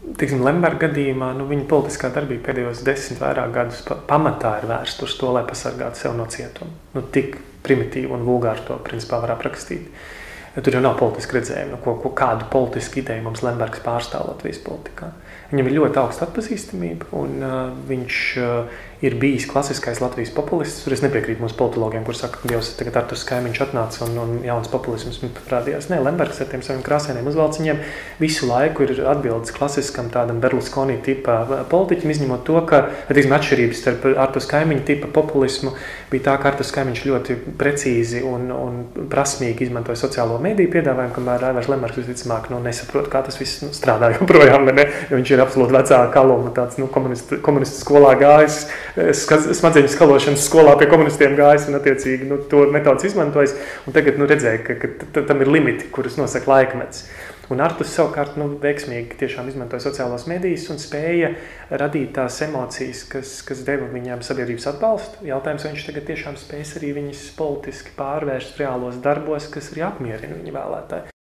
Teiksim, Lemberga gadījumā viņa politiskā darbība pēdējos 10 vairāk gadus pamatā ir vērsta uz to, lai pasargātu sev no cietuma. Tik primitīvi un vulgāri to principā var aprakstīt. Tur jau nav politiski redzējumi, kādu politisku ideju mums Lembergs pārstāv Latvijas politikā. Viņam ir ļoti augsta atpazīstamība, un viņš ir bijis klasiskais Latvijas populists. Tur es nepiekrītu mūsu politologiem, kur saka, ka Dievs tagad Arturs Kaimiņš atnāca un jauns populisms parādījās. Nē, Lembergs ar tiem saviem krāsainiem uzvalciņiem visu laiku ir atbildes klasiskam tādam Berlusconi tipa politiķim, izņemot to, ka atšķirības starp Arturs Kaimiņa tipa populismu bija tā, ka Arturs Kaimiņš ļoti precīzi un prasmīgi izmantoja sociālo mediju piedāvājumu, kamēr Aivars Lembergs visticamāk nesaprot, kā tas viss strādā joprojām, jo viņš ir absolūti vecā kaluma, tāds komunistu skolā gājis, smadzeņu skalošanas skolā pie komunistiem gājis un attiecīgi to metodas izmantojis. Un tagad redzēja, ka tam ir limiti, kurus nosaka laikmets. Un Arturs savukārt veiksmīgi tiešām izmantoja sociālos medijas un spēja radīt tās emocijas, kas deva viņam sabiedrības atbalstu. Jautājums, vai viņš tagad tiešām spējas arī viņas politiski pārvērst reālos darbos, kas arī apmierina viņa vēlētāji.